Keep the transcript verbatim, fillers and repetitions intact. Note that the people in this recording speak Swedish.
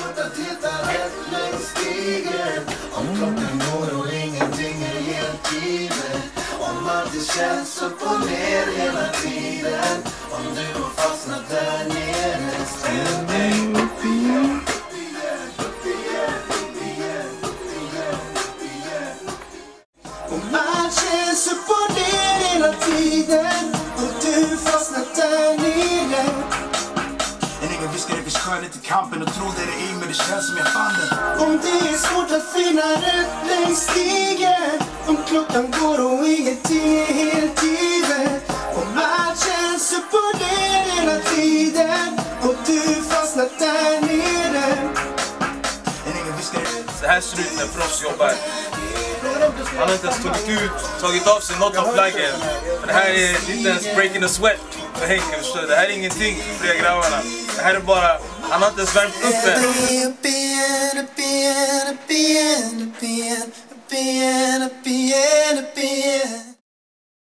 svårt att hitta rätt längs stigen. Om klockan går och ingenting är helt givet. Om allt det känns upp och ner hela tiden. Om du har fastnat där nere, ställ dig upp igen. Om allt känns upp och ner hela tiden. Och du fastnat där nere. En egen viskar det finns skönhet i kampen och tro det är i, men det känns som jag fann den. Om det är svårt att finna rätt längs stigen. Om klockan går och ingenting är helt givet. Om allt känns upp och ner hela tiden. Och du fastnat där nere. En egen viskar det. Så här ser det ut när Frost jobbar. Han har inte ens tagit ut, tagit av sig något av flaggen. Det här är inte ens breaking a sweat för Henke, förstår du? Det här är ingenting för de grabbarna. Det här är bara, han har inte ens värmt upp än. Upp igen, upp igen, upp igen, upp igen, upp igen, upp igen, upp igen.